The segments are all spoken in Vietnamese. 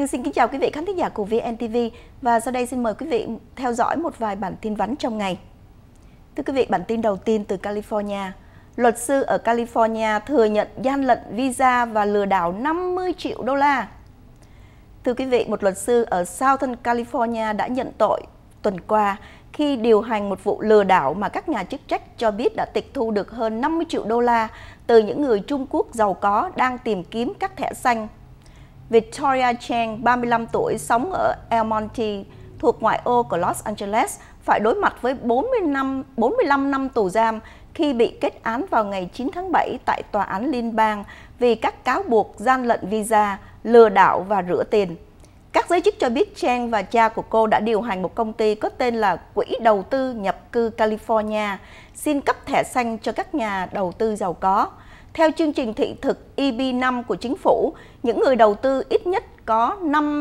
Trang xin kính chào quý vị khán thính giả của VNTV và sau đây xin mời quý vị theo dõi một vài bản tin vắn trong ngày. Thưa quý vị, bản tin đầu tiên từ California. Luật sư ở California thừa nhận gian lận visa và lừa đảo 50 triệu đô la. Thưa quý vị, một luật sư ở Southern California đã nhận tội tuần qua khi điều hành một vụ lừa đảo mà các nhà chức trách cho biết đã tịch thu được hơn 50 triệu đô la từ những người Trung Quốc giàu có đang tìm kiếm các thẻ xanh. Victoria Chang, 35 tuổi, sống ở El Monte, thuộc ngoại ô của Los Angeles, phải đối mặt với 45 năm tù giam khi bị kết án vào ngày 9 tháng 7 tại Tòa án Liên bang vì các cáo buộc gian lận visa, lừa đảo và rửa tiền. Các giới chức cho biết Chang và cha của cô đã điều hành một công ty có tên là Quỹ Đầu tư Nhập cư California, xin cấp thẻ xanh cho các nhà đầu tư giàu có. Theo chương trình thị thực EB5 của chính phủ, những người đầu tư ít nhất có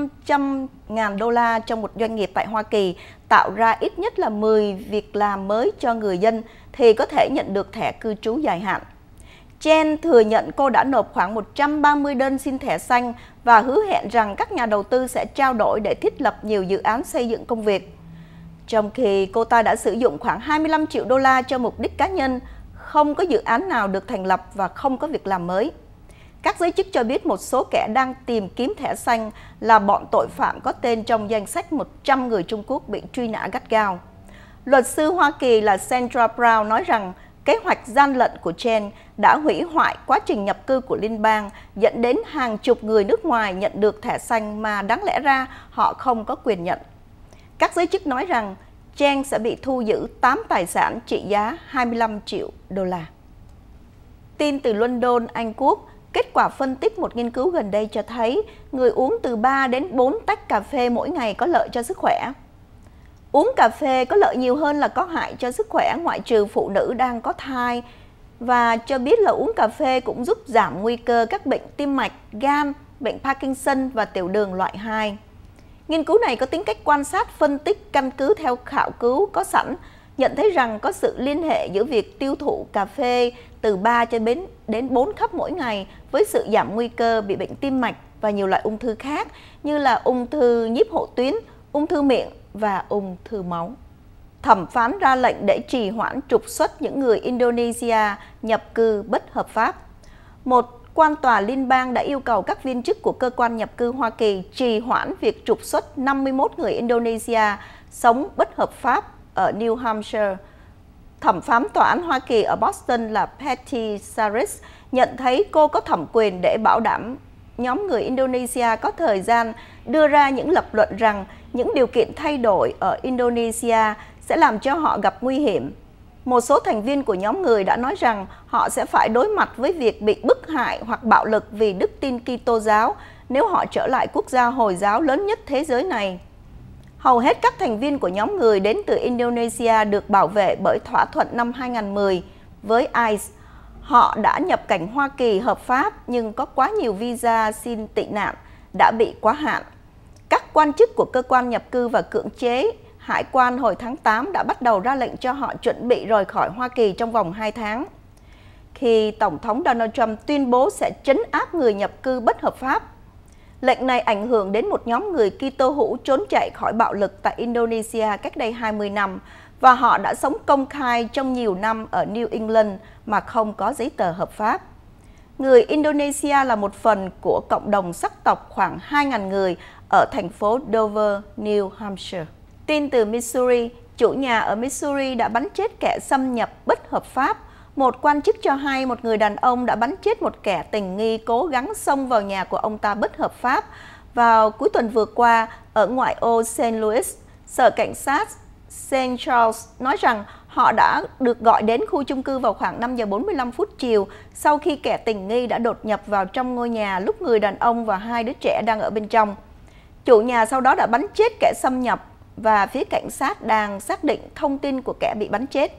500.000 đô la trong một doanh nghiệp tại Hoa Kỳ, tạo ra ít nhất là 10 việc làm mới cho người dân thì có thể nhận được thẻ cư trú dài hạn. Chen thừa nhận cô đã nộp khoảng 130 đơn xin thẻ xanh và hứa hẹn rằng các nhà đầu tư sẽ trao đổi để thiết lập nhiều dự án xây dựng công việc. Trong khi cô ta đã sử dụng khoảng 25 triệu đô la cho mục đích cá nhân, không có dự án nào được thành lập và không có việc làm mới. Các giới chức cho biết một số kẻ đang tìm kiếm thẻ xanh là bọn tội phạm có tên trong danh sách 100 người Trung Quốc bị truy nã gắt gao. Luật sư Hoa Kỳ là Sandra Brown nói rằng kế hoạch gian lận của Chen đã hủy hoại quá trình nhập cư của liên bang, dẫn đến hàng chục người nước ngoài nhận được thẻ xanh mà đáng lẽ ra họ không có quyền nhận. Các giới chức nói rằng Chen sẽ bị thu giữ 8 tài sản trị giá 25 triệu đô la. Tin từ London, Anh Quốc, kết quả phân tích một nghiên cứu gần đây cho thấy người uống từ 3 đến 4 tách cà phê mỗi ngày có lợi cho sức khỏe. Uống cà phê có lợi nhiều hơn là có hại cho sức khỏe, ngoại trừ phụ nữ đang có thai, và cho biết là uống cà phê cũng giúp giảm nguy cơ các bệnh tim mạch, gan, bệnh Parkinson và tiểu đường loại 2. Nghiên cứu này có tính cách quan sát phân tích căn cứ theo khảo cứu có sẵn, nhận thấy rằng có sự liên hệ giữa việc tiêu thụ cà phê từ 3 cho đến 4 cup mỗi ngày với sự giảm nguy cơ bị bệnh tim mạch và nhiều loại ung thư khác như là ung thư nhiếp hộ tuyến, ung thư miệng và ung thư máu. Thẩm phán ra lệnh để trì hoãn trục xuất những người Indonesia nhập cư bất hợp pháp. Một quan tòa liên bang đã yêu cầu các viên chức của cơ quan nhập cư Hoa Kỳ trì hoãn việc trục xuất 51 người Indonesia sống bất hợp pháp ở New Hampshire. Thẩm phán tòa án Hoa Kỳ ở Boston là Patty Saris nhận thấy cô có thẩm quyền để bảo đảm nhóm người Indonesia có thời gian đưa ra những lập luận rằng những điều kiện thay đổi ở Indonesia sẽ làm cho họ gặp nguy hiểm. Một số thành viên của nhóm người đã nói rằng họ sẽ phải đối mặt với việc bị bức hại hoặc bạo lực vì đức tin Kitô giáo nếu họ trở lại quốc gia Hồi giáo lớn nhất thế giới này. Hầu hết các thành viên của nhóm người đến từ Indonesia được bảo vệ bởi thỏa thuận năm 2010 với ICE. Họ đã nhập cảnh Hoa Kỳ hợp pháp nhưng có quá nhiều visa xin tị nạn đã bị quá hạn. Các quan chức của cơ quan nhập cư và cưỡng chế hải quan hồi tháng 8 đã bắt đầu ra lệnh cho họ chuẩn bị rời khỏi Hoa Kỳ trong vòng 2 tháng. Khi Tổng thống Donald Trump tuyên bố sẽ trấn áp người nhập cư bất hợp pháp, lệnh này ảnh hưởng đến một nhóm người Kitô hữu trốn chạy khỏi bạo lực tại Indonesia cách đây 20 năm và họ đã sống công khai trong nhiều năm ở New England mà không có giấy tờ hợp pháp. Người Indonesia là một phần của cộng đồng sắc tộc khoảng 2.000 người ở thành phố Dover, New Hampshire. Tin từ Missouri, chủ nhà ở Missouri đã bắn chết kẻ xâm nhập bất hợp pháp. Một quan chức cho hay một người đàn ông đã bắn chết một kẻ tình nghi cố gắng xông vào nhà của ông ta bất hợp pháp vào cuối tuần vừa qua ở ngoại ô St. Louis. Sở cảnh sát St. Charles nói rằng họ đã được gọi đến khu chung cư vào khoảng 5 giờ 45 phút chiều sau khi kẻ tình nghi đã đột nhập vào trong ngôi nhà lúc người đàn ông và 2 đứa trẻ đang ở bên trong. Chủ nhà sau đó đã bắn chết kẻ xâm nhập và phía cảnh sát đang xác định thông tin của kẻ bị bắn chết.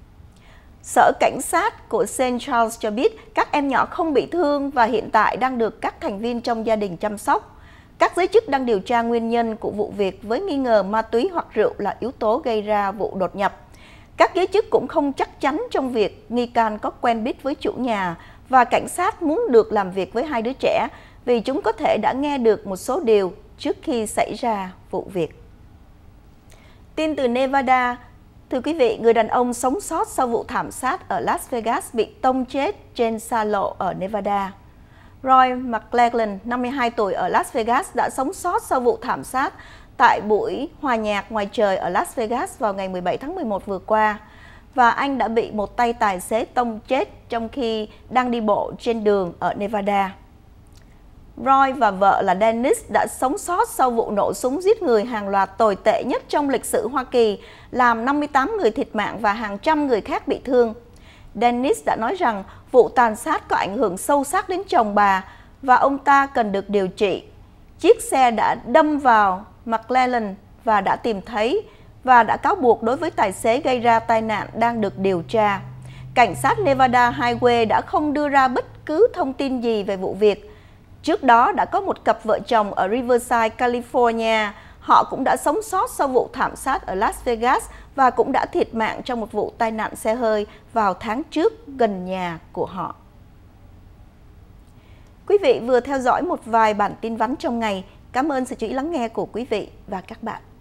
Sở cảnh sát của St. Charles cho biết các em nhỏ không bị thương và hiện tại đang được các thành viên trong gia đình chăm sóc. Các giới chức đang điều tra nguyên nhân của vụ việc với nghi ngờ ma túy hoặc rượu là yếu tố gây ra vụ đột nhập. Các giới chức cũng không chắc chắn trong việc nghi can có quen biết với chủ nhà và cảnh sát muốn được làm việc với 2 đứa trẻ vì chúng có thể đã nghe được một số điều trước khi xảy ra vụ việc. Tin từ Nevada. Thưa quý vị, người đàn ông sống sót sau vụ thảm sát ở Las Vegas bị tông chết trên xa lộ ở Nevada. Roy McLachlan, 52 tuổi ở Las Vegas, đã sống sót sau vụ thảm sát tại buổi hòa nhạc ngoài trời ở Las Vegas vào ngày 17 tháng 11 vừa qua. Và anh đã bị một tay tài xế tông chết trong khi đang đi bộ trên đường ở Nevada. Roy và vợ là Dennis đã sống sót sau vụ nổ súng giết người hàng loạt tồi tệ nhất trong lịch sử Hoa Kỳ, làm 58 người thiệt mạng và hàng trăm người khác bị thương. Dennis đã nói rằng vụ tàn sát có ảnh hưởng sâu sắc đến chồng bà và ông ta cần được điều trị. Chiếc xe đã đâm vào McLachlan và đã tìm thấy và đã cáo buộc đối với tài xế gây ra tai nạn đang được điều tra. Cảnh sát Nevada Highway đã không đưa ra bất cứ thông tin gì về vụ việc. Trước đó đã có một cặp vợ chồng ở Riverside, California. Họ cũng đã sống sót sau vụ thảm sát ở Las Vegas và cũng đã thiệt mạng trong một vụ tai nạn xe hơi vào tháng trước gần nhà của họ. Quý vị vừa theo dõi một vài bản tin vắn trong ngày. Cảm ơn sự chú ý lắng nghe của quý vị và các bạn.